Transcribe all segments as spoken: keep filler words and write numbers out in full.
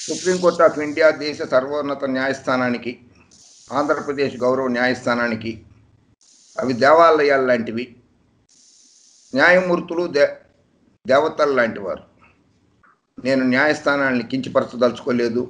Supreme court of India దేశ సర్వోన్నత న్యాయస్థానానికి, ఆంధ్రప్రదేశ్ గౌరవ న్యాయస్థానానికి అవి దేవాలయాలు లాంటివి. న్యాయమూర్తులు దే దేవతలు లాంటి వారు. నేను న్యాయస్థానాన్ని కించపరచదలుచుకోలేదు,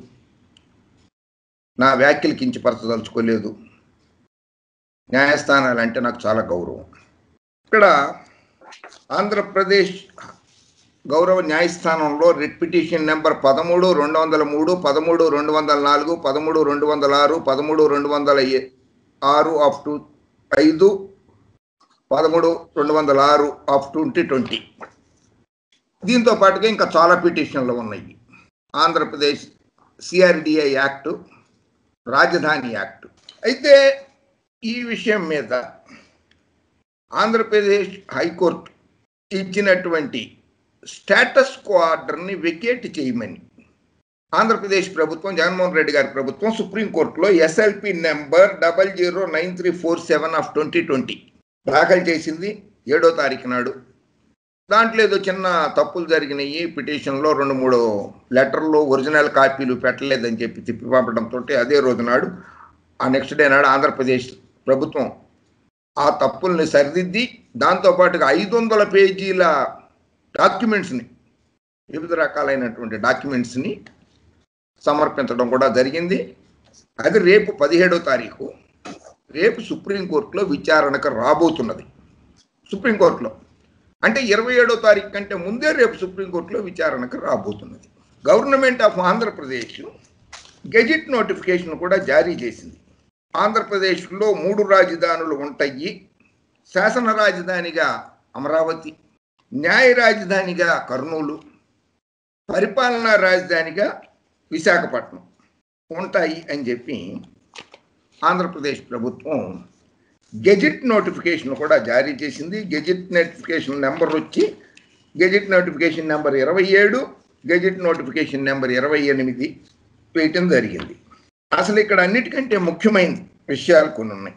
నా వ్యాఖ్యలు కించపరచదలుచుకోలేదు. న్యాయస్థానాలు అంటే నాకు చాలా గౌరవం. ఇక్కడ ఆంధ్రప్రదేశ్ గౌరవ న్యాయస్థానంలో రిట్ పిటిషన్ నెంబర్ పదమూడు రెండు వందల మూడు పదమూడు రెండు వందల నాలుగు పదమూడు రెండు వందల ఆరు పదమూడు రెండు వందల ఆరు ఆఫ్ టూ ఐదు పదమూడు రెండు వందల ఆరు ఆఫ్ ట్వంటీ ట్వంటీ దీంతో పాటుగా ఇంకా చాలా పిటిషన్లు ఉన్నాయి. ఆంధ్రప్రదేశ్ సిఆర్డిఏ యాక్టు, రాజధాని యాక్టు. అయితే ఈ విషయం మీద ఆంధ్రప్రదేశ్ హైకోర్టు ఇచ్చినటువంటి స్టేటస్ కో ఆర్డర్ని వెకేట్ చేయమని ఆంధ్రప్రదేశ్ ప్రభుత్వం, జగన్మోహన్ రెడ్డి గారి ప్రభుత్వం సుప్రీంకోర్టులో SLP number double zero nine three four seven of twenty twenty దాఖలు చేసింది ఏడో తారీఖు నాడు. దాంట్లో ఏదో చిన్న తప్పులు జరిగినాయి. పిటిషన్లో రెండు మూడు లెటర్లు ఒరిజినల్ కాపీలు పెట్టలేదని చెప్పి తిప్పి పంపడంతో అదే రోజు నాడు, ఆ నెక్స్ట్ డే నాడు ఆంధ్రప్రదేశ్ ప్రభుత్వం ఆ తప్పుల్ని సరిదిద్ది దాంతోపాటుగా ఐదు వందల పేజీల డాక్యుమెంట్స్ని, వివిధ రకాలైనటువంటి డాక్యుమెంట్స్ని సమర్పించడం కూడా జరిగింది. అది రేపు పదిహేడో తారీఖు రేపు సుప్రీంకోర్టులో విచారణకు రాబోతున్నది. సుప్రీంకోర్టులో అంటే ఇరవై ఏడో తారీఖు కంటే ముందే రేపు సుప్రీంకోర్టులో విచారణకు రాబోతున్నది. Government of Andhra Pradesh gazette notification కూడా జారీ చేసింది. ఆంధ్రప్రదేశ్లో మూడు రాజధానులు ఉంటాయి. శాసన రాజధానిగా అమరావతి, న్యాయ రాజధానిగా కర్నూలు, పరిపాలనా రాజధానిగా విశాఖపట్నం ఉంటాయి అని చెప్పి ఆంధ్రప్రదేశ్ ప్రభుత్వం గెజిట్ నోటిఫికేషన్ కూడా జారీ చేసింది. గెజిట్ నోటిఫికేషన్ నెంబర్ వచ్చి గెజిట్ నోటిఫికేషన్ నెంబర్ ఇరవై ఏడు గెజిట్ నోటిఫికేషన్ నెంబర్ ఇరవై ఎనిమిది వేయటం జరిగింది. అసలు ఇక్కడ అన్నిటికంటే ముఖ్యమైన విషయాలు కొన్ని ఉన్నాయి.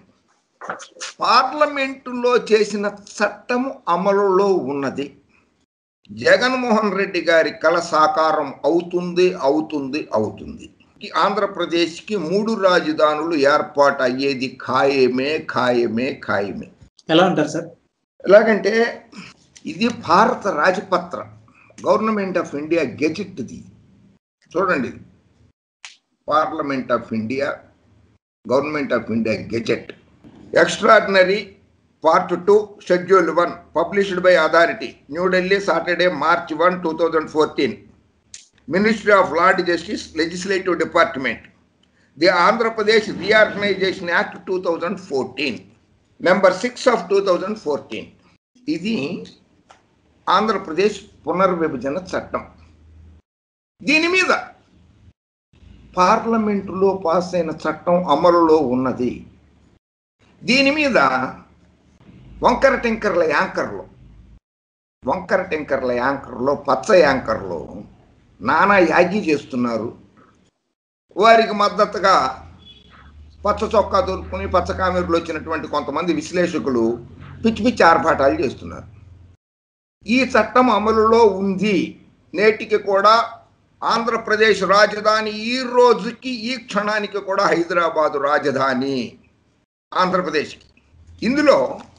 పార్లమెంటులో చేసిన చట్టము అమలులో ఉన్నది. జగన్మోహన్ రెడ్డి గారి కల సాకారం అవుతుంది అవుతుంది అవుతుంది ఆంధ్రప్రదేశ్కి మూడు రాజధానులు ఏర్పాటు అయ్యేది ఖాయమే ఖాయమే ఖాయమే. ఎలా అంటారు సార్? ఎలాగంటే ఇది భారత రాజపత్ర, గవర్నమెంట్ ఆఫ్ ఇండియా గెజిట్ది. చూడండి, parliament of India, government of India gazette. Extraordinary part two schedule one published by authority, New Delhi, Saturday March one two thousand fourteen. Ministry of law justice, legislative department. The Andhra Pradesh reorganisation act two thousand fourteen number six of two thousand fourteen. ఇది ఆంధ్రప్రదేశ్ పునర్విభజన చట్టం. దీని మీద పార్లమెంటులో pass అయిన చట్టం అమలులో ఉన్నది. దీని మీద వంకర టింకర్ల యాంకర్లు వంకర టింకర్ల యాంకర్లో పచ్చ యాంకర్లు నానా యాగి చేస్తున్నారు. వారికి మద్దతుగా పచ్చ చొక్కా దొరుకుని పచ్చ కామెరులు వచ్చినటువంటి కొంతమంది విశ్లేషకులు పిచ్చి పిచ్చి ఆర్భాటాలు చేస్తున్నారు. ఈ చట్టం అమలులో ఉంది. నేటికి కూడా ఆంధ్రప్రదేశ్ రాజధాని ఈ రోజుకి ఈ క్షణానికి కూడా హైదరాబాదు రాజధాని ఆంధ్రప్రదేశ్కి. ఇందులో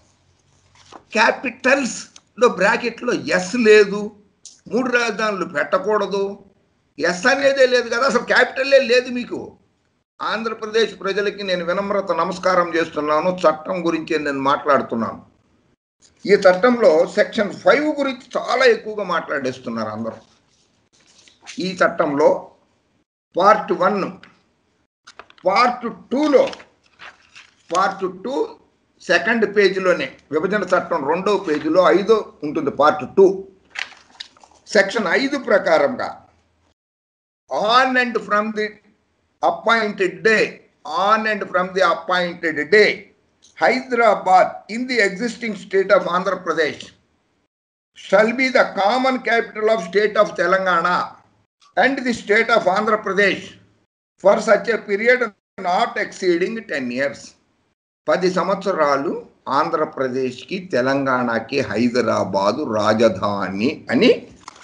క్యాపిటల్స్లో బ్రాకెట్లో ఎస్ లేదు, మూడు రాజధానులు పెట్టకూడదు, ఎస్ అనేదే లేదు కదా, అసలు క్యాపిటల్లే లేదు మీకు. ఆంధ్రప్రదేశ్ ప్రజలకి నేను వినమ్రత నమస్కారం చేస్తున్నాను. చట్టం గురించి నేను మాట్లాడుతున్నాను. ఈ చట్టంలో సెక్షన్ ఫైవ్ గురించి చాలా ఎక్కువగా మాట్లాడేస్తున్నారు అందరూ. ఈ చట్టంలో పార్ట్ వన్, పార్ట్ టూలో పార్ట్ టూ సెకండ్ పేజీలోనే విభజన చట్టం రెండవ పేజీలో ఐదో ఉంటుంది. పార్ట్ టూ సెక్షన్ ఐదు ప్రకారంగా on and from the appointed day on and from the appointed day Hyderabad in the existing state of Andhra Pradesh shall be the common capital of state of Telangana and the state of Andhra Pradesh for such a period not exceeding ten years. పది సంవత్సరాలు ఆంధ్రప్రదేశ్కి తెలంగాణకి హైదరాబాదు రాజధాని అని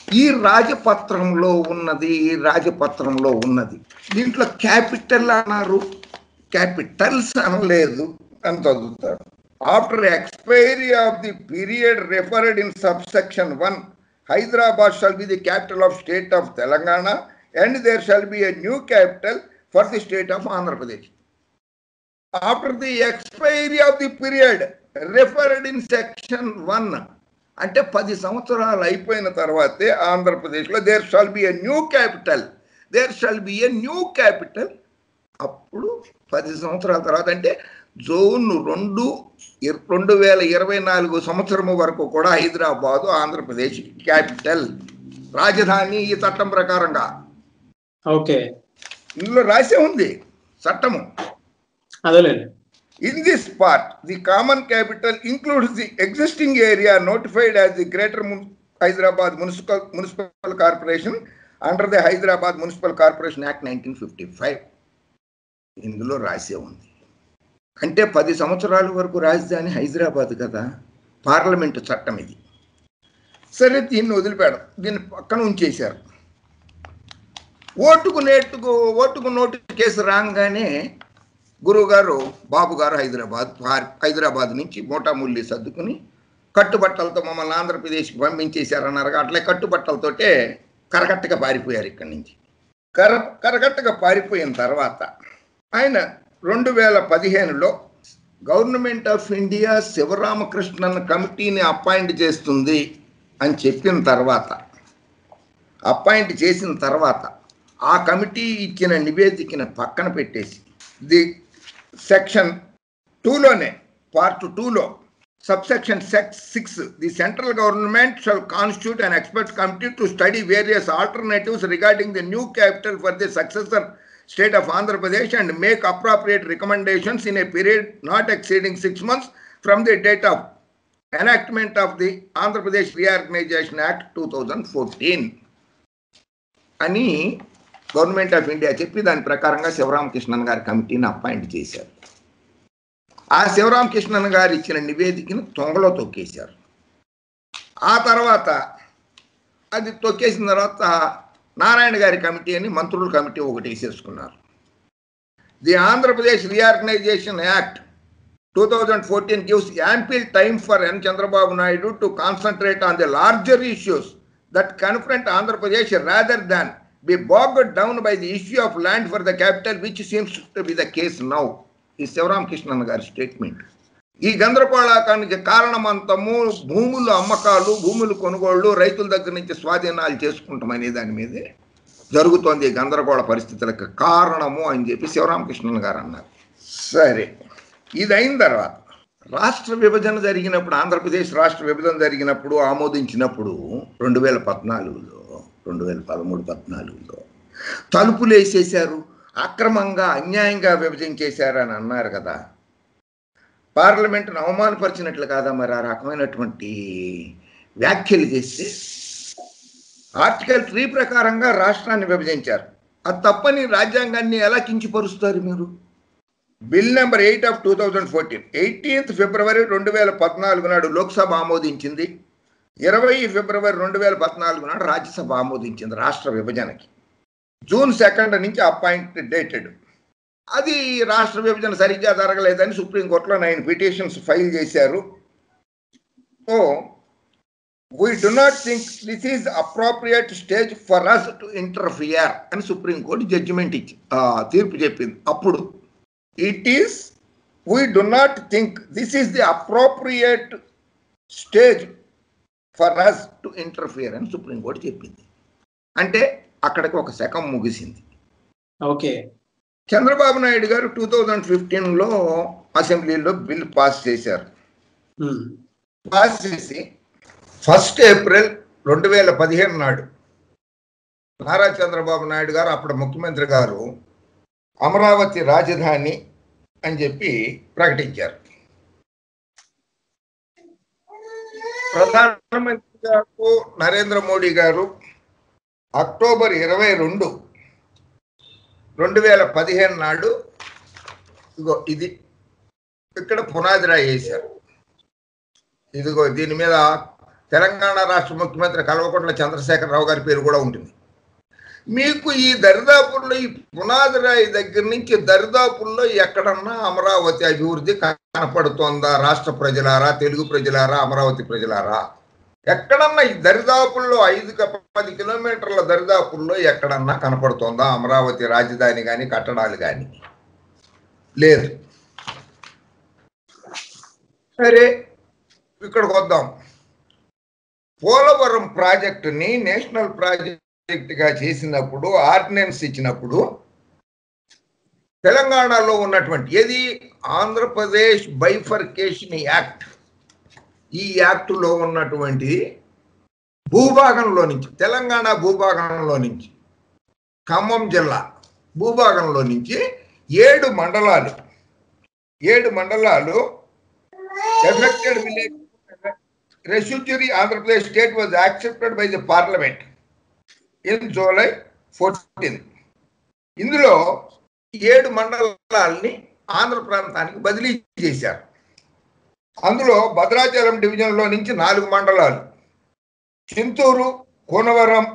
ఈ రాజపత్రంలో ఉన్నది ఈ రాజపత్రంలో ఉన్నది దీంట్లో క్యాపిటల్ అన్నారు, క్యాపిటల్స్ అనలేదు అని చదువుతారు. After expiry of the period referred in subsection one, Hyderabad shall be the capital of state of Telangana and there shall be a new capital for the state of Andhra Pradesh. After the expiry of the period referred in section one అంటే పది సంవత్సరాలు అయిపోయిన తర్వాతే ఆంధ్రప్రదేశ్లో there shall be a new capital there shall be a new capital. అప్పుడు పది సంవత్సరాల తర్వాత అంటే జూన్ రెండు రెండు వేల ఇరవై నాలుగు సంవత్సరము వరకు కూడా హైదరాబాదు ఆంధ్రప్రదేశ్ క్యాపిటల్, రాజధాని ఈ చట్టం ప్రకారంగా. ఓకే, ఇందులో రాసే ఉంది చట్టము. అదేలేండి. In this part, the common capital includes the existing area notified as the Greater Hyderabad Municipal, Municipal Corporation under the Hyderabad Municipal Corporation Act nineteen fifty-five. ఇందులో రాసే ఉంది. అంటే పది సంవత్సరాల వరకు రాజధాని హైదరాబాద్ కదా, పార్లమెంటు చట్టం ఇది. సరే, దీన్ని వదిలిపెడడం, దీన్ని పక్కన ఉంచేశారు. ఓటుకు నేటుకు ఓటుకు నోటు కేసు రాగానే గురువు గారు బాబు గారు హైదరాబాద్ హైదరాబాద్ నుంచి మోటాముల్లి సర్దుకుని కట్టుబట్టలతో మమ్మల్ని ఆంధ్రప్రదేశ్కి పంపించేశారన్నారు. అట్లే కట్టుబట్టలతోటే కరకట్టగా పారిపోయారు ఇక్కడి నుంచి. కర కరకట్టగా పారిపోయిన తర్వాత ఆయన రెండు వేల పదిహేనులో గవర్నమెంట్ ఆఫ్ ఇండియా శివరామకృష్ణన్ కమిటీని అపాయింట్ చేస్తుంది అని చెప్పిన తర్వాత, అపాయింట్ చేసిన తర్వాత ఆ కమిటీ ఇచ్చిన నివేదికను పక్కన పెట్టేసి ది సెక్షన్ టూలోనే పార్ట్ టూలో subsection sex six the central government shall constitute an expert committee to study various alternatives regarding the new capital for the successor state of Andhra Pradesh and make appropriate recommendations in a period not exceeding six months from the date of enactment of the Andhra Pradesh reorganisation act two thousand fourteen అని government of India చెప్పి దాని ప్రకారంగా శివరామకృష్ణన్ గారి కమిటీని appoint చేశారు. ఆ శివరామకృష్ణన్ గారు ఇచ్చిన నివేదికను తొంగలో తొక్కేశారు. ఆ తర్వాత అది తొక్కేసిన తర్వాత నారాయణ గారి కమిటీ అని మంత్రుల కమిటీ ఒకటి వేసేసుకున్నారు. The Andhra Pradesh reorganisation act two thousand fourteen gives ample time for N Chandrababu Naidu to concentrate on the larger issues that confront Andhra Pradesh rather than be bogged down by the issue of land for the capital, which seems to be the case now. ఈ శివరామకృష్ణన్ గారి statement. ఈ గందరగోళానికి కారణమంతము భూముల అమ్మకాలు, భూముల కొనుగోళ్లు, రైతుల దగ్గర నుంచి స్వాధీనాలు చేసుకుంటామనే దాని మీదే జరుగుతోంది. గందరగోళ పరిస్థితులకు కారణము అని చెప్పి శివరామకృష్ణన్ గారు అన్నారు. సరే, ఇది అయిన తర్వాత రాష్ట్ర విభజన జరిగినప్పుడు, ఆంధ్రప్రదేశ్ రాష్ట్ర విభజన జరిగినప్పుడు ఆమోదించినప్పుడు రెండు వేల పద్నాలుగులో రెండు వేల పదమూడు పద్నాలుగులో తలుపులు వేసేశారు, అక్రమంగా అన్యాయంగా విభజించేశారు అని అన్నారు కదా. పార్లమెంటును అవమానపరిచినట్లు కాదా మరి ఆ రకమైనటువంటి వ్యాఖ్యలు చేస్తే? ఆర్టికల్ త్రీ ప్రకారంగా రాష్ట్రాన్ని విభజించారు. అది తప్పని రాజ్యాంగాన్ని ఎలా కించపరుస్తారు మీరు? Bill number eight of two thousand fourteen eighteenth February రెండు వేల పద్నాలుగు నాడు లోక్సభ ఆమోదించింది. ఇరవై ఫిబ్రవరి రెండు వేల పద్నాలుగు నాడు రాజ్యసభ ఆమోదించింది రాష్ట్ర విభజనకి. జూన్ సెకండ్ నుంచి అపాయింట్ డేటెడ్. అది రాష్ట్ర విభజన సరిగ్గా జరగలేదని సుప్రీంకోర్టులో నైన్ పిటిషన్స్ ఫైల్ చేశారు. So we do not think this is appropriate stage for us to interfere అని సుప్రీంకోర్టు జడ్జిమెంట్ ఇచ్చి తీర్పు చెప్పింది. అప్పుడు it is we do not think this is the appropriate stage for us to interfere అని supreme court చెప్పింది. అంటే అక్కడికి ఒక శకం ముగిసింది. ఓకే, చంద్రబాబు నాయుడు గారు టూ థౌజండ్ ఫిఫ్టీన్లో అసెంబ్లీలో బిల్ పాస్ చేశారు. పాస్ చేసి ఫస్ట్ ఏప్రిల్ రెండు వేల పదిహేను నాడు నారా చంద్రబాబు నాయుడు గారు అప్పుడు ముఖ్యమంత్రి గారు అమరావతి రాజధాని అని చెప్పి ప్రకటించారు. ప్రధానమంత్రి గారు నరేంద్ర మోడీ గారు అక్టోబర్ ఇరవై రెండు రెండు వేల పదిహేను నాడు ఇదిగో ఇది ఇక్కడ పునాది రాయి వేశారు. ఇదిగో దీని మీద తెలంగాణ రాష్ట్ర ముఖ్యమంత్రి కల్వకుంట్ల చంద్రశేఖరరావు గారి పేరు కూడా ఉంటుంది. మీకు ఈ దరిదాపుల్లో ఈ పునాది రాయి దగ్గర నుంచి దరిదాపుల్లో ఎక్కడన్నా అమరావతి అభివృద్ధి కనపడుతోందా? రాష్ట్ర ప్రజలారా, తెలుగు ప్రజలారా, అమరావతి ప్రజలారా, ఎక్కడన్నా ఈ దరిదాపుల్లో ఐదు పది కిలోమీటర్ల దరిదాపుల్లో ఎక్కడన్నా కనపడుతోందా అమరావతి రాజధాని కానీ కట్టడాలు కానీ? లేదు. సరే, ఇక్కడికి వద్దాం. పోలవరం ప్రాజెక్టుని నేషనల్ ప్రాజెక్టుగా చేసినప్పుడు, ఆర్డినెన్స్ ఇచ్చినప్పుడు తెలంగాణలో ఉన్నటువంటి ఏది ఆంధ్రప్రదేశ్ బైఫర్కేషన్ యాక్ట్, ఈ యాక్టులో ఉన్నటువంటి భూభాగంలో నుంచి, తెలంగాణ భూభాగంలో నుంచి, ఖమ్మం జిల్లా భూభాగంలో నుంచి ఏడు మండలాలు ఏడు మండలాలు ఎఫెక్టెడ్ విలేజ్ రెస్యూటరీ Andhra Pradesh state was accepted by the parliament in July fourteen. ఇందులో ఏడు మండలాల్ని ఆంధ్ర ప్రాంతానికి బదిలీ చేశారు. అందులో భద్రాచలం డివిజన్లో నుంచి నాలుగు మండలాలు, చింతూరు, కోనవరం,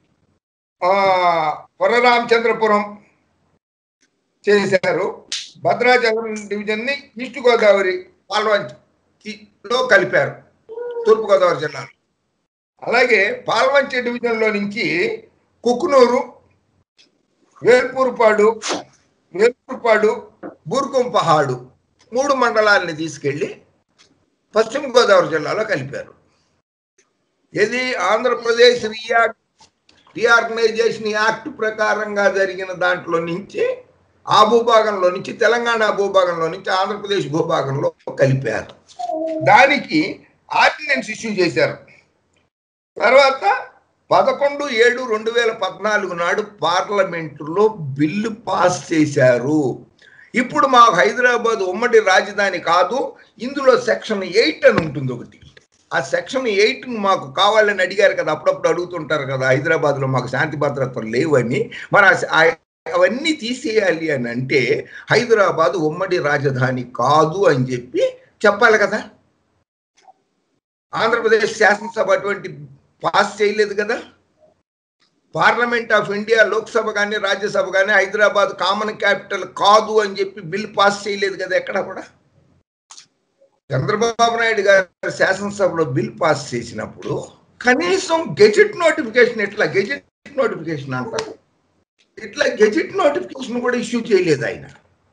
వరరామచంద్రపురం చేశారు. భద్రాచలం డివిజన్ని ఈస్ట్ గోదావరి పాల్వంచిలో కలిపారు, తూర్పుగోదావరి జిల్లాలో. అలాగే పాల్వంచి డివిజన్లో నుంచి కుక్కునూరు, వేల్పూర్పాడు వేల్పూర్పాడు బూర్గుంపహాడు మూడు మండలాలని తీసుకెళ్లి పశ్చిమ గోదావరి జిల్లాలో కలిపారు. ఇది ఆంధ్రప్రదేశ్ రియా రీఆర్గనైజేషన్ యాక్ట్ ప్రకారంగా జరిగిన దాంట్లో నుంచి, ఆ భూభాగంలో నుంచి, తెలంగాణ భూభాగంలో నుంచి ఆంధ్రప్రదేశ్ భూభాగంలో కలిపారు. దానికి ఆర్డినెన్స్ ఇష్యూ చేశారు. తర్వాత పదకొండు ఏడు రెండు వేల పద్నాలుగు నాడు పార్లమెంటులో బిల్లు పాస్ చేశారు. ఇప్పుడు మాకు హైదరాబాద్ ఉమ్మడి రాజధాని కాదు, ఇందులో సెక్షన్ ఎయిట్ అని ఉంటుంది ఒకటి. ఆ సెక్షన్ ఎయిట్ మాకు కావాలని అడిగారు కదా, అప్పుడప్పుడు అడుగుతుంటారు కదా, హైదరాబాద్లో మాకు శాంతి భద్రతలు లేవని. మరి అవన్నీ తీసేయాలి అని అంటే హైదరాబాద్ ఉమ్మడి రాజధాని కాదు అని చెప్పి చెప్పాలి కదా. ఆంధ్రప్రదేశ్ శాసనసభ అటువంటి పాస్ చేయలేదు కదా. పార్లమెంట్ ఆఫ్ ఇండియా, లోక్సభ కానీ రాజ్యసభ కానీ హైదరాబాద్ కామన్ క్యాపిటల్ కాదు అని చెప్పి బిల్ పాస్ చేయలేదు కదా ఎక్కడ కూడా. చంద్రబాబు నాయుడు గారు శాసనసభలో బిల్ పాస్ చేసినప్పుడు కనీసం గెజెట్ నోటిఫికేషన్, ఇట్లా గెజెట్ నోటిఫికేషన్ అంటారు, ఇట్లా గెజెట్ నోటిఫికేషన్ కూడా ఇష్యూ చేయలేదు ఆయన.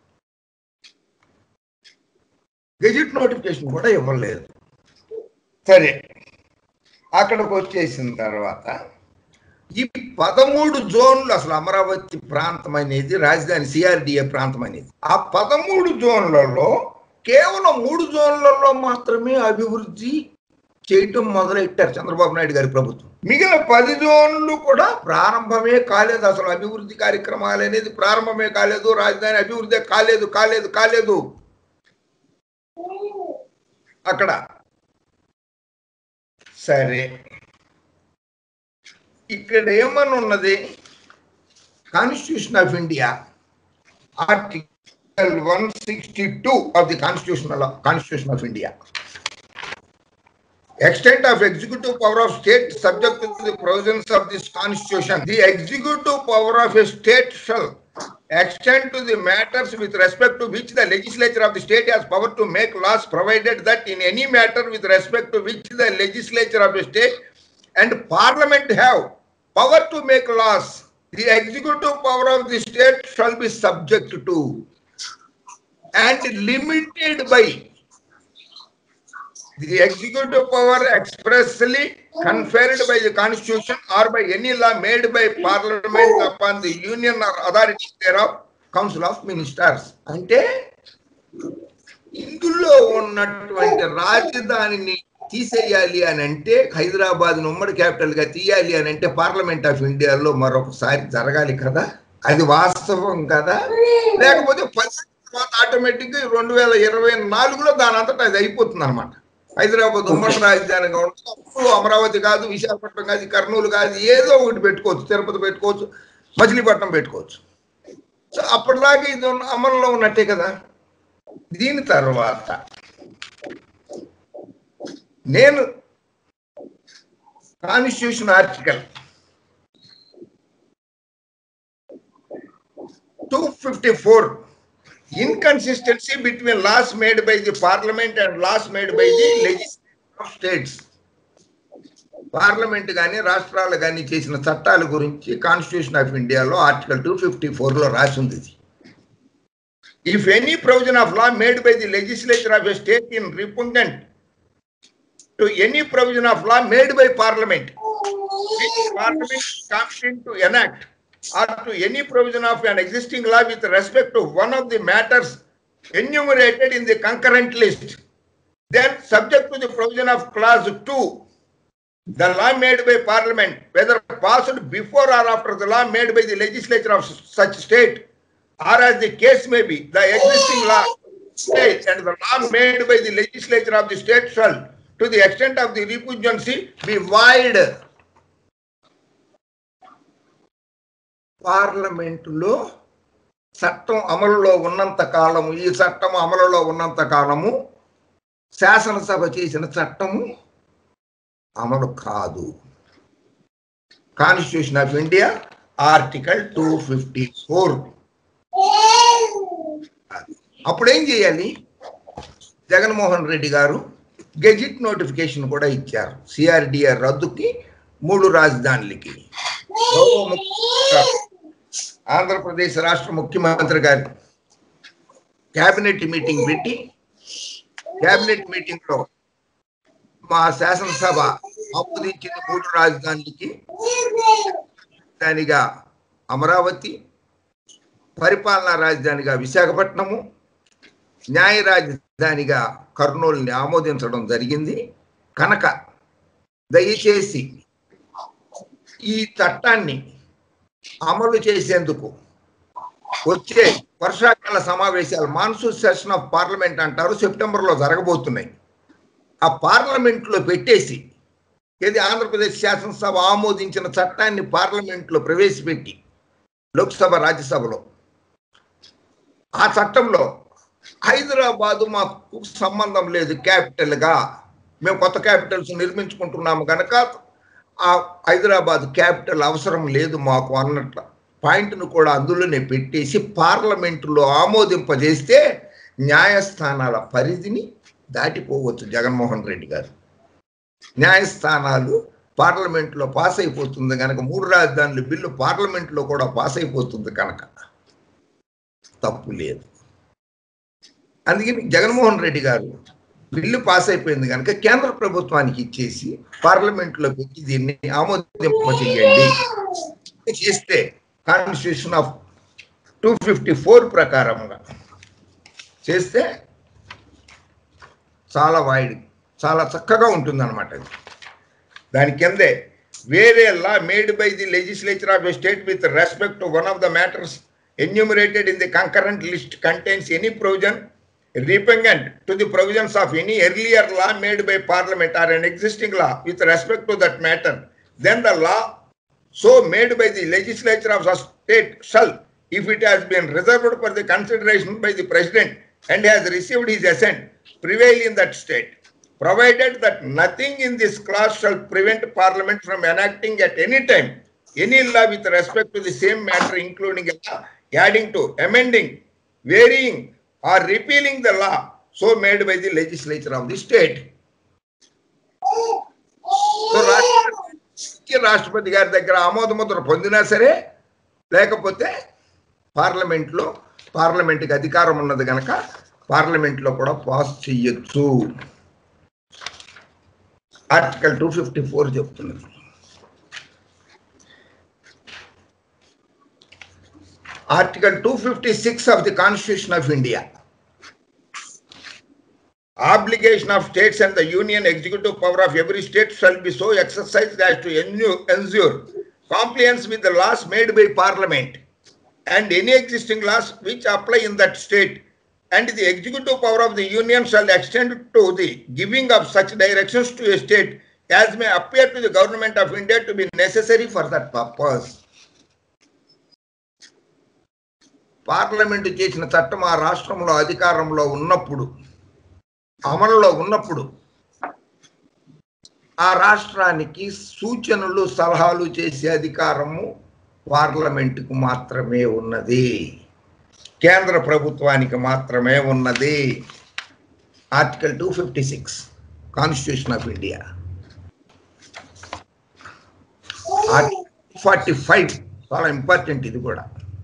గెజెట్ నోటిఫికేషన్ కూడా ఇవ్వలేదు. సరే, అక్కడికి వచ్చేసిన తర్వాత ఈ పదమూడు జోన్లు, అసలు అమరావతి ప్రాంతం అనేది రాజధాని సిఆర్డిఏ ప్రాంతం అనేది, ఆ పదమూడు జోన్లలో కేవలం మూడు జోన్లలో మాత్రమే అభివృద్ధి చేయటం మొదలెట్టారు చంద్రబాబు నాయుడు గారి ప్రభుత్వం. మిగిలిన పది జోన్లు కూడా ప్రారంభమే కాలేదు. అసలు అభివృద్ధి కార్యక్రమాలు అనేది ప్రారంభమే కాలేదు. రాజధాని అభివృద్ధి కాలేదు కాలేదు కాలేదు అక్కడ. సరే, ఇక్కడ ఏమని ఉన్నది? Constitution of India article one sixty two of the constitution constitution of India. Extent of executive power of state subject to the provisions of this constitution. The executive power of a state shall extend to the matters with respect to which the legislature of the state has power to make laws, provided that in any matter with respect to which the legislature of the state and parliament have power to make laws, the executive power of the state shall be subject to and limited by the executive power expressly conferred by the constitution or by any law made by parliament upon the union or authority thereof, council of ministers. అంటే ఇందులో ఉన్నటువంటి రాజధానిని తీసేయాలి అని అంటే, హైదరాబాద్ ఉమ్మడి capital గా తీయాలి అని అంటే పార్లమెంట్ ఆఫ్ ఇండియాలో మరొకసారి జరగాలి కదా. అది వాస్తవం కదా. లేకపోతే పది తర్వాత ఆటోమేటిక్ గా రెండు వేల ఇరవై నాలుగులో దాని అంతటా అది అయిపోతుంది అనమాట. హైదరాబాద్ ఉమ్మడి రాజధానిగా ఉంటుంది. అప్పుడు అమరావతి కాదు, విశాఖపట్నం కాదు, కర్నూలు కాదు, ఏదో ఒకటి పెట్టుకోవచ్చు, తిరుపతి పెట్టుకోవచ్చు, మచిలీపట్నం పెట్టుకోవచ్చు. సో అప్పటిలాగా ఇది అమల్లో ఉన్నట్టే కదా. దీని తర్వాత నేను Constitution article two fifty-four, inconsistency between laws made by the parliament and laws made by the legislature of states. Parliament కానీ రాష్ట్రాలు కానీ చేసిన చట్టాల గురించి కాన్స్టిట్యూషన్ ఆఫ్ ఇండియాలో ఆర్టికల్ టూ ఫిఫ్టీ ఫోర్లో రాసి ఉంది. If any provision of law made by the legislature of a state in repugnant to any provision of law made by parliament which parliament is competent to enact or to any provision of an existing law with respect to one of the matters enumerated in the concurrent list, then subject to the provision of clause two, the law made by parliament, whether passed before or after the law made by the legislature of such state, or as the case may be, the existing law state and the law made by the legislature of the state shall, to the extent of the repugnancy, be void. పార్లమెంటులో చట్టం అమలులో ఉన్నంత కాలము, ఈ చట్టం అమలులో ఉన్నంత కాలము శాసనసభ చేసిన చట్టము అమలు కాదు. Constitution of India article two fifty four. అప్పుడేం చేయాలి? జగన్మోహన్ రెడ్డి గారు గెజిట్ నోటిఫికేషన్ కూడా ఇచ్చారు. సిఆర్డిఆర్ రద్దుకి, మూడు రాజధానులకి. ఆంధ్రప్రదేశ్ రాష్ట్ర ముఖ్యమంత్రి గారు క్యాబినెట్ మీటింగ్ పెట్టి, క్యాబినెట్ మీటింగ్ లో మా శాసనసభ ఆమోదించిన మూడు రాజధానులకి రాజధానిగా అమరావతి, పరిపాలనా రాజధానిగా విశాఖపట్నము, న్యాయ రాజధానిగా కర్నూలుని ఆమోదించడం జరిగింది. కనుక దయచేసి ఈ చట్టాన్ని అమలు చేసేందుకు వచ్చే వర్షాకాల సమావేశాలు, మాన్సూన్ సెషన్ ఆఫ్ పార్లమెంట్ అంటారు, సెప్టెంబర్లో జరగబోతున్నాయి. ఆ పార్లమెంట్లో పెట్టేసి, ఇది ఆంధ్రప్రదేశ్ శాసనసభ ఆమోదించిన చట్టాన్ని పార్లమెంట్లో ప్రవేశపెట్టి, లోక్సభ రాజ్యసభలో ఆ చట్టంలో హైదరాబాదు మాకు సంబంధం లేదు క్యాపిటల్గా, మేము కొత్త క్యాపిటల్స్ నిర్మించుకుంటున్నాము కనుక ఆ హైదరాబాద్ క్యాపిటల్ అవసరం లేదు మాకు అన్నట్ల పాయింట్ను కూడా అందులోనే పెట్టేసి పార్లమెంటులో ఆమోదింపజేస్తే న్యాయస్థానాల పరిధిని దాటిపోవచ్చు జగన్మోహన్ రెడ్డి గారు. న్యాయస్థానాలు పార్లమెంట్లో పాస్ అయిపోతుంది కనుక, మూడు రాజధానుల బిల్లు పార్లమెంట్లో కూడా పాస్ అయిపోతుంది కనుక తప్పు లేదు. అందుకని జగన్మోహన్ రెడ్డి గారు బిల్లు పాస్ అయిపోయింది కనుక కేంద్ర ప్రభుత్వానికి ఇచ్చేసి పార్లమెంట్లో పెట్టి దీన్ని ఆమోదింప చేయండి చేస్తే constitution of two fifty four ప్రకారంగా చేస్తే చాలా వైడ్, చాలా చక్కగా ఉంటుందన్నమాట. దాని కిందే వేరే law made by the legislature of a state with respect to one of the matters enumerated in the concurrent list contains any provision repugnant to the provisions of any earlier law made by parliament or an existing law with respect to that matter, then the law so made by the legislature of the state shall, if it has been reserved for the consideration by the president and has received his assent, prevail in that state, provided that nothing in this clause shall prevent parliament from enacting at any time any law with respect to the same matter, including a law adding to, amending, varying or repealing the law so made by the legislature of the state. So రాష్ట్రపతి గారి దగ్గర ఆమోద ముద్ర పొందినా సరే, లేకపోతే పార్లమెంట్లో పార్లమెంట్కి అధికారం ఉన్నది కనుక పార్లమెంట్లో కూడా పాస్ చెయ్యొచ్చు. ఆర్టికల్ టూ ఫిఫ్టీ ఫోర్ చెప్తున్నది. Article two fifty-six of the Constitution of India. Obligation of states and the union executive power of every state shall be so exercised as to ensure compliance with the laws made by parliament and any existing laws which apply in that state, and the executive power of the union shall extend to the giving of such directions to a state as may appear to the government of India to be necessary for that purpose. Parliament చేసిన చట్టం ఆ రాష్ట్రంలో అధికారంలో ఉన్నప్పుడు, అమలులో ఉన్నప్పుడు ఆ రాష్ట్రానికి సూచనలు సలహాలు చేసే అధికారము పార్లమెంటుకు మాత్రమే ఉన్నది, కేంద్ర ప్రభుత్వానికి మాత్రమే ఉన్నది. Article two fifty six constitution of India. Article forty five చాలా ఇంపార్టెంట్ ఇది కూడా.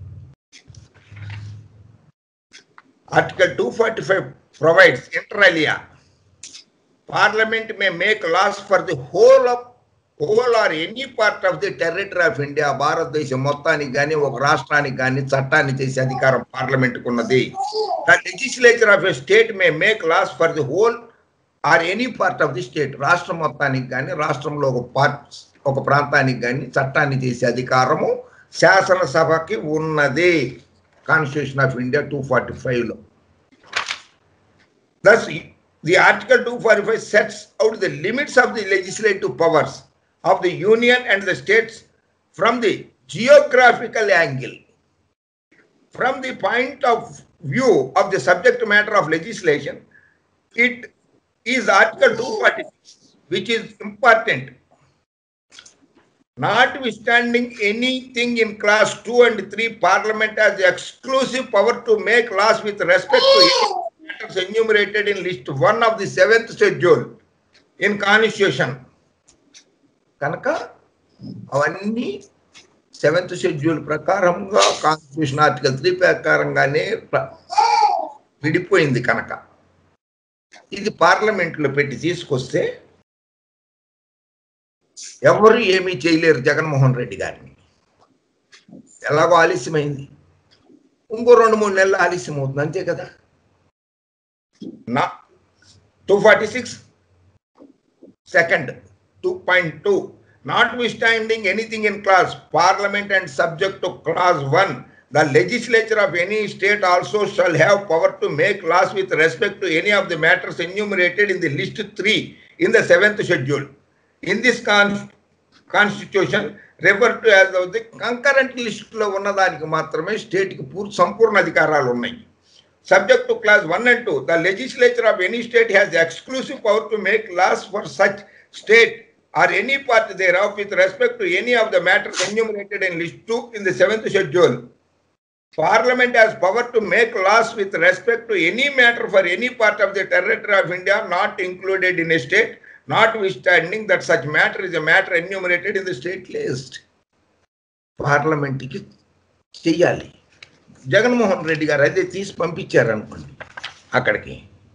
Article two forty five provides inter alia Parliament may make laws for the whole of whole or any part of the territory of India. భారతదేశం మొత్తానికి కానీ ఒక రాష్ట్రానికి కానీ చట్టాన్ని చేసే అధికారం పార్లమెంట్కు ఉన్నది. The legislature of a state may make laws for the whole or any part of the state. రాష్ట్రం మొత్తానికి కానీ రాష్ట్రంలో ఒక పార్ట్ ఒక ప్రాంతానికి కానీ చట్టాన్ని చేసే అధికారము శాసనసభకి ఉన్నది. Constitution of India two forty five లో. Thus, the Article two forty-five sets out the limits of the legislative powers of the Union and the states from the geographical angle. From the point of view of the subject matter of legislation, it is Article two forty-six, which is important. Notwithstanding anything in class two and three, Parliament has the exclusive power to make laws with respect to any matters enumerated in list one of the seventh schedule in constitution. కనుక అవన్నీ seventh schedule ప్రకారంగా constitution article three ప్రకారంగానే విడిపోయింది. కనుక ఇది పార్లమెంట్లో పెట్టి తీసుకొస్తే ఎవరు ఏమీ చేయలేరు జగన్మోహన్ రెడ్డి గారిని. ఎలాగో ఆలస్యమైంది, ఇంకో రెండు మూడు నెలలు ఆలస్యం అవుతుంది, అంతే కదా. నా two forty six second two point two notwithstanding anything in clause parliament and subject to clause one, the legislature of any state also shall have power to make laws with respect to any of the matters enumerated in the list three in the seventh schedule. In this con- constitution referred to as the concurrent list లో ఉన్నదానికి మాత్రమే state కి పూర్తి సంపూర్ణ అధికారాలు ఉన్నాయి. Subject to class one and two, the legislature of any state has the exclusive power to make laws for such state or any part thereof with respect to any of the matters enumerated in list two in the seventh schedule. Parliament has power to make laws with respect to any matter for any part of the territory of India not included in a state, notwithstanding that such matter is a matter enumerated in the state list. Parliament ki చెయ్యాలి. జగన్మోహన్ రెడ్డి గారు అదే తీసి పంపించారు అనుకోండి, అక్కడికి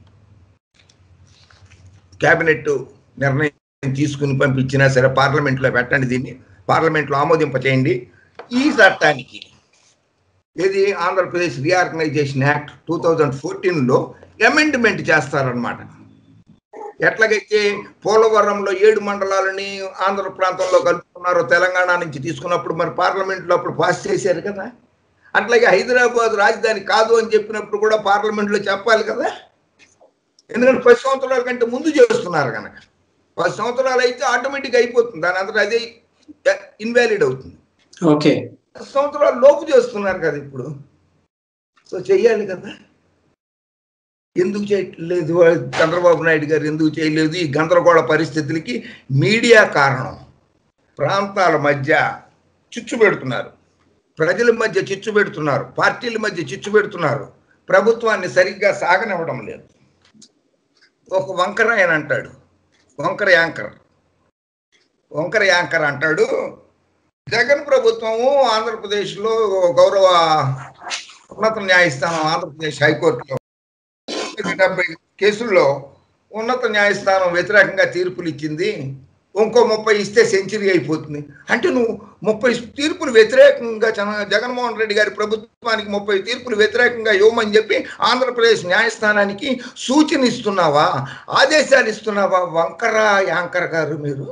cabinet నిర్ణయం తీసుకుని పంపించినా సరే పార్లమెంట్లో పెట్టండి, దీన్ని పార్లమెంట్లో ఆమోదింప చేయండి. ఈ చట్టానికి ఇది Andhra Pradesh reorganisation act two thousand ఫోర్టీన్లో అమెండ్మెంట్ చేస్తారనమాట. ఎట్లాగైతే పోలవరంలో ఏడు మండలాలని ఆంధ్ర ప్రాంతంలో కలుపుకున్నారో తెలంగాణ నుంచి తీసుకున్నప్పుడు మరి పార్లమెంట్లో అప్పుడు పాస్ చేశారు కదా. అట్లాగే హైదరాబాద్ రాజధాని కాదు అని చెప్పినప్పుడు కూడా పార్లమెంట్లో చెప్పాలి కదా. ఎందుకంటే పది సంవత్సరాల కంటే ముందు చేస్తున్నారు కనుక. పది సంవత్సరాలు అయితే ఆటోమేటిక్ అయిపోతుంది, దాని అంతా అదే ఇన్వాలిడ్ అవుతుంది. ఓకే, పది సంవత్సరాలు లోపు చేస్తున్నారు కదా ఇప్పుడు, సో చెయ్యాలి కదా. ఎందుకు చేయట్లేదు చంద్రబాబు నాయుడు గారు, ఎందుకు చేయలేదు? ఈ గందరగోళ పరిస్థితులకి మీడియా కారణం. ప్రాంతాల మధ్య చిచ్చు పెడుతున్నారు, ప్రజల మధ్య చిచ్చు పెడుతున్నారు, పార్టీల మధ్య చిచ్చు పెడుతున్నారు, ప్రభుత్వాన్ని సరిగ్గా సాగనివ్వడం లేదు. ఒక వంకర ఆయన అంటాడు, వంకర యాంకర్ వంకర యాంకర్ అంటాడు, జగన్ ప్రభుత్వము ఆంధ్రప్రదేశ్లో గౌరవ ఉన్నత న్యాయస్థానం ఆంధ్రప్రదేశ్ హైకోర్టులో డెబ్బై కేసుల్లో ఉన్నత న్యాయస్థానం వ్యతిరేకంగా తీర్పులు ఇచ్చింది, ఇంకో ముప్పై ఇస్తే సెంచరీ అయిపోతుంది. అంటే నువ్వు ముప్పై తీర్పులు వ్యతిరేకంగా జగన్మోహన్ రెడ్డి గారి ప్రభుత్వానికి ముప్పై తీర్పులు వ్యతిరేకంగా ఇవ్వమని చెప్పి ఆంధ్రప్రదేశ్ న్యాయస్థానానికి సూచన ఇస్తున్నావా, ఆదేశాలు ఇస్తున్నావా? వంకరా యాంకర్ గారు మీరు,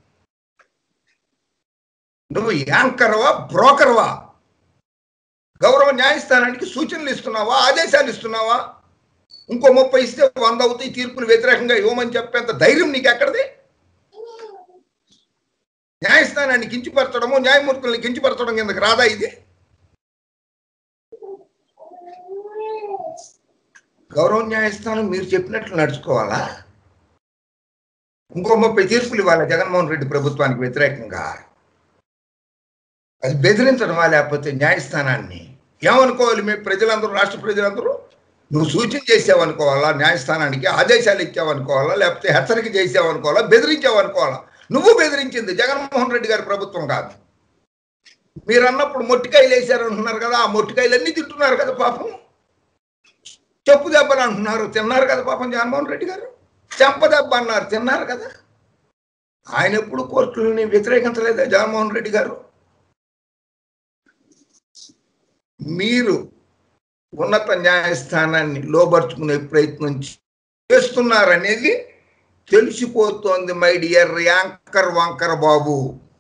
నువ్వు యాంకర్వా బ్రోకర్వా? గౌరవ న్యాయస్థానానికి సూచనలు ఇస్తున్నావా, ఆదేశాలు ఇస్తున్నావా? ఇంకో ముప్పై ఇస్తే వంద అవుతాయి తీర్పులు వ్యతిరేకంగా ఇవ్వమని చెప్పేంత ధైర్యం నీకు ఎక్కడిది? న్యాయస్థానాన్ని కించపరచడము, న్యాయమూర్తుల్ని కించపరచడం కిందకి రాదా ఇది? గౌరవ న్యాయస్థానం మీరు చెప్పినట్లు నడుచుకోవాలా? ఇంకో ముప్పై తీర్పులు ఇవ్వాలి జగన్మోహన్ రెడ్డి ప్రభుత్వానికి వ్యతిరేకంగా. అది బెదిరించడమా లేకపోతే న్యాయస్థానాన్ని ఏమనుకోవాలి? మేము ప్రజలందరూ, రాష్ట్ర ప్రజలందరూ నువ్వు సూచన చేసావనుకోవాలా, న్యాయస్థానానికి ఆదేశాలు ఇచ్చావనుకోవాలా, లేకపోతే హెచ్చరిక చేసావనుకోవాలా, బెదిరించావనుకోవాలా? నువ్వు బెదిరించింది జగన్మోహన్ రెడ్డి గారి ప్రభుత్వం కాదు. మీరు అన్నప్పుడు మొట్టికాయలు వేసారు అంటున్నారు కదా, ఆ మొట్టికాయలు అన్నీ తింటున్నారు కదా పాపం. చెప్పు దెబ్బలు అంటున్నారు, తిన్నారు కదా పాపం జగన్మోహన్ రెడ్డి గారు. చెంప దెబ్బ అన్నారు, తిన్నారు కదా. ఆయన ఎప్పుడు కోర్టులని వ్యతిరేకించలేదా జగన్మోహన్ రెడ్డి గారు? మీరు ఉన్నత న్యాయస్థానాన్ని లోబర్చుకునే ప్రయత్నం చేస్తున్నారనేది తెలిసిపోతోంది మై డియర్ యాంకర్ వంకర్ బాబు.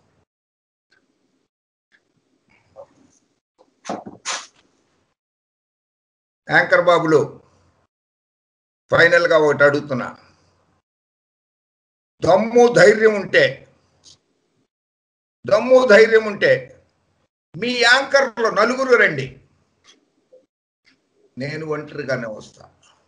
యాంకర్ బాబులు ఫైనల్గా ఒకటి అడుగుతున్నా, దమ్ము ధైర్యం ఉంటే దమ్ము ధైర్యం ఉంటే మీ యాంకర్లో నలుగురు రండి, నేను ఒంటరిగానే వస్తా.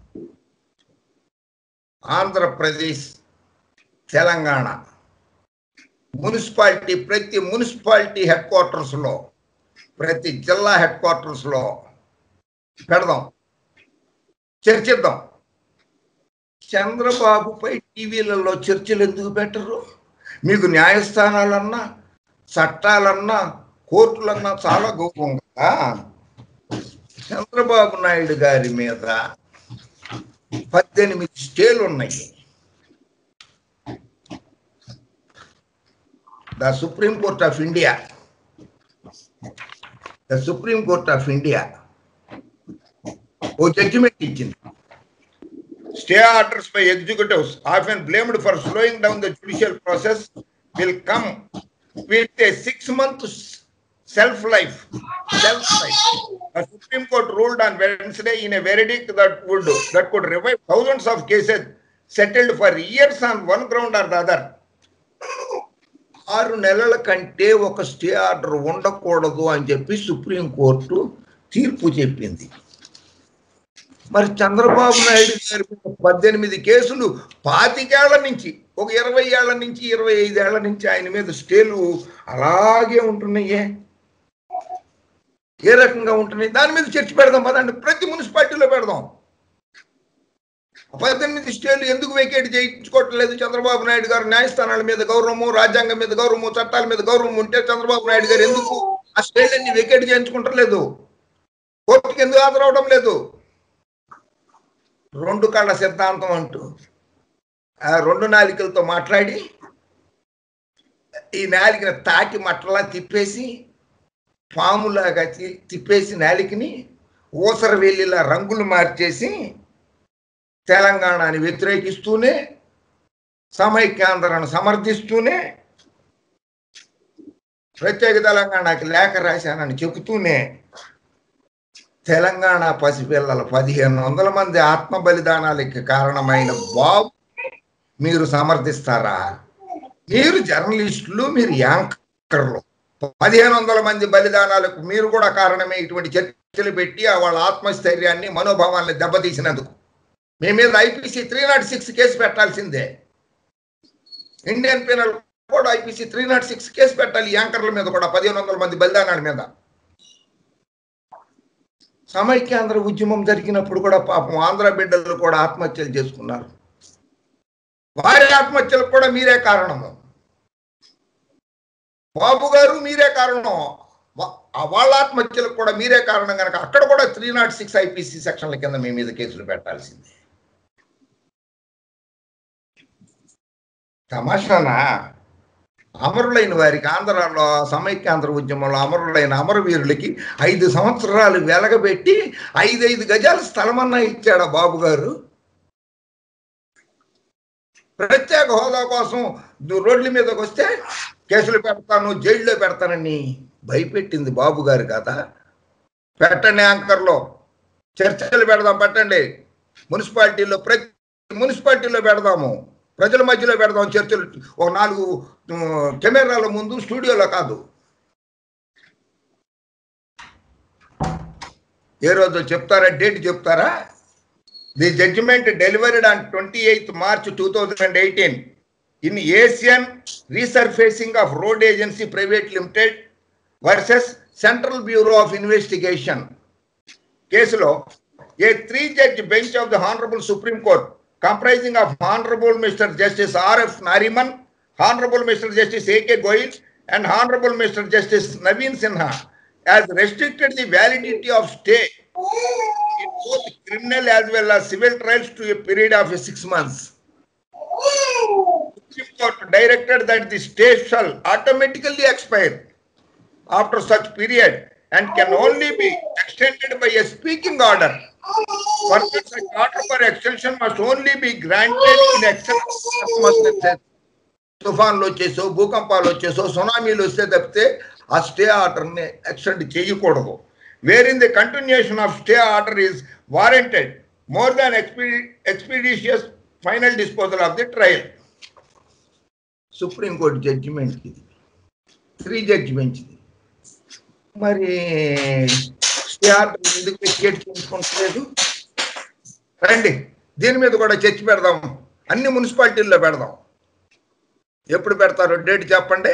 ఆంధ్రప్రదేశ్, తెలంగాణ మున్సిపాలిటీ, ప్రతి మున్సిపాలిటీ హెడ్ క్వార్టర్స్లో, ప్రతి జిల్లా హెడ్ క్వార్టర్స్లో పెడదాం, చర్చిద్దాం. చంద్రబాబుపై టీవీలలో చర్చలు ఎందుకు పెట్టరు? మీకు న్యాయస్థానాలన్నా, చట్టాలన్నా, కోర్టులన్నా చాలా గౌరవంగా చంద్రబాబు నాయుడు గారి మీద పద్దెనిమిది స్టేలు ఉన్నాయి. The supreme court of India the supreme court of India ఓ జడ్జిమెంట్ ఇచ్చింది. Stay orders by executives often blamed for slowing down the judicial process will come with a six month self life self life The Supreme Court ruled on Wednesday in a verdict that would that could revive thousands of cases settled for years on one ground or the other. ఆరు నెలల కంటే ఒక stay order ఉండకూడదు అని చెప్పి supreme court తీర్పు చెప్పింది. మరి చంద్రబాబు నాయుడు గారి పద్దెనిమిది కేసులు పాతికేళ్ల నుంచి, ఒక ఇరవై ఏళ్ల నుంచి ఇరవై ఐదేళ్ల నుంచి ఆయన మీద స్టేలు అలాగే ఉంటున్నాయే. ఏ రకంగా ఉంటున్నాయి? దాని మీద చర్చ పెడదాం పదండి, ప్రతి మున్సిపాలిటీలో పెడదాం. పద్దెనిమిది స్టేలు ఎందుకు వెకేట్ చేయించుకోవట్లేదు చంద్రబాబు నాయుడు గారు? న్యాయస్థానాల మీద గౌరవము, రాజ్యాంగం మీద గౌరవము, చట్టాల మీద గౌరవం ఉంటే చంద్రబాబు నాయుడు గారు ఎందుకు ఆ స్టేలన్నీ వెకేట్ చేయించుకుంటలేదు? కోర్టుకి ఎందుకు హాజరవడం లేదు? రెండు కళ్ళ సిద్ధాంతం అంటూ ఆ రెండు నాలికలతో మాట్లాడి ఈ నాలికను తాటి మట్టలా తిప్పేసి, పాములాగా తిప్పేసి నాలికని ఊసర వెళ్ళిలా రంగులు మార్చేసి తెలంగాణని వ్యతిరేకిస్తూనే, సమైక్యాంధ్రను సమర్థిస్తూనే, ప్రత్యేక తెలంగాణకి లేఖ రాశానని చెబుతూనే తెలంగాణ పసిపిల్లల పదిహేను వందల మంది ఆత్మ బలిదానాలకి కారణమైన బాబు మీరు సమర్థిస్తారా? మీరు జర్నలిస్టులు, మీరు యాంకర్లు. పదిహేను వందల మంది బలిదానాలకు మీరు కూడా కారణమే. ఇటువంటి చర్చలు పెట్టి వాళ్ళ ఆత్మస్థైర్యాన్ని, మనోభావాన్ని దెబ్బతీసినందుకు మీ మీద IPC three not six case పెట్టాల్సిందే. Indian penal code IPC three not six case పెట్టాలి యాంకర్ల మీద కూడా, పదిహేను వందల మంది బలిదానాల మీద. సమైక్యాంధ్ర ఉద్యమం జరిగినప్పుడు కూడా పాపం ఆంధ్ర బిడ్డలు కూడా ఆత్మహత్యలు చేసుకున్నారు. వారి ఆత్మహత్యలకు కూడా మీరే కారణము. బాబు గారు మీరే కారణం, వాళ్ళ ఆత్మహత్యలకు కూడా మీరే కారణం కనుక అక్కడ కూడా త్రీ నాట్ సిక్స్ ఐపీసీ సెక్షన్ల కింద మీ మీద కేసులు పెట్టాల్సిందే. తమాషానా? అమరులైన వారికి, ఆంధ్రాలో సమైక్యాంధ్ర ఉద్యమంలో అమరులైన అమరవీరులకి ఐదు సంవత్సరాలు వెలగబెట్టి ఐదైదు గజాల స్థలమన్నా ఇచ్చాడా బాబు గారు? ప్రత్యేక హోదా కోసం రోడ్ల మీదకి వస్తే కేసులు పెడతాను, జైల్లో పెడతానని భయపెట్టింది బాబు గారు కదా. పెట్టండి, యాంకర్లో చర్చలు పెడదాం, పెట్టండి. మున్సిపాలిటీలో, ప్రతి మున్సిపాలిటీలో పెడదాము, ప్రజల మధ్యలో పెడదాం చర్చలు. ఒక నాలుగు కెమెరాల ముందు, స్టూడియోలో కాదు. ఏ రోజు చెప్తారా? డేట్ చెప్తారా? The judgement delivered on twenty eighth March two thousand eighteen in Asian Resurfacing of Road Agency Private Limited versus Central Bureau of Investigation. కేసులో a three-judge bench of the Honorable Supreme Court comprising of Honorable Mister Justice R F Nariman, Honorable Mister Justice A K Goyal, and Honorable Mister Justice Naveen Sinha has restricted the validity of stay in both criminal as well as civil trials to a period of six months. Supreme Court directed that the stay shall automatically expire after such period and can only be extended by a speaking order. Further, such order for extension must only be granted in exceptional circumstances. తుఫాన్లు వచ్చేసో భూకంపాలు వచ్చేసో సునామీలు వస్తే తప్పితే ఆ stay ఆర్డర్ని extend చేయకూడదు. Where in the continuation of stay order is warranted more than ఎక్స్పీ expeditious final disposal of the trial. Supreme court judgement ఇది, three judgement ఇది. మరి స్టే ఆర్డర్ ఎందుకు వెకేట్ చేసుకుంటలేదు? రండి దీని మీద కూడా చర్చ పెడదాం, అన్ని మున్సిపాలిటీల్లో పెడదాం. ఎప్పుడు పెడతారో డేట్ చెప్పండి.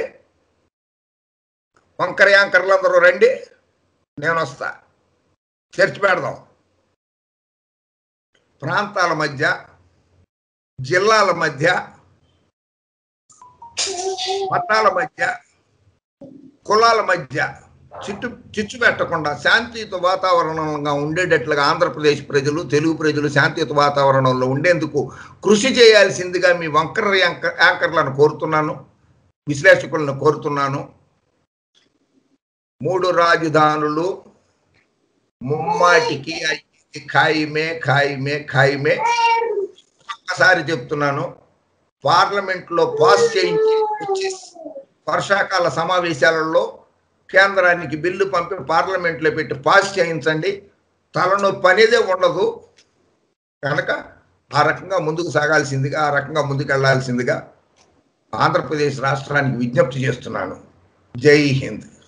వంకర యాంకర్లు అందరూ రండి, నేను వస్తా, చర్చ పెడదాం. ప్రాంతాల మధ్య, జిల్లాల మధ్య, మతాల మధ్య, కులాల మధ్య చిట్టు చిచ్చు పెట్టకుండా శాంతియుత వాతావరణంగా ఉండేటట్లుగా ఆంధ్రప్రదేశ్ ప్రజలు, తెలుగు ప్రజలు శాంతియుత వాతావరణంలో ఉండేందుకు కృషి చేయాల్సిందిగా మీ వంకర యాంకర్ యాంకర్లను కోరుతున్నాను, విశ్లేషకులను కోరుతున్నాను. మూడు రాజధానులు ముమ్మాటికి ఖాయిమే ఖాయిమే ఖాయిమే. ఒక్కసారి చెప్తున్నాను, పార్లమెంట్లో పాస్ చేయించి వచ్చి వర్షాకాల సమావేశాలలో కేంద్రానికి బిల్లు పంపి పార్లమెంట్లో పెట్టి పాస్ చేయించండి. తలనొప్పి అనేదే ఉండదు. కనుక ఆ రకంగా ముందుకు సాగాల్సిందిగా, ఆ రకంగా ముందుకు వెళ్లాల్సిందిగా ఆంధ్రప్రదేశ్ రాష్ట్రానికి విజ్ఞప్తి చేస్తున్నాను. జై హింద్.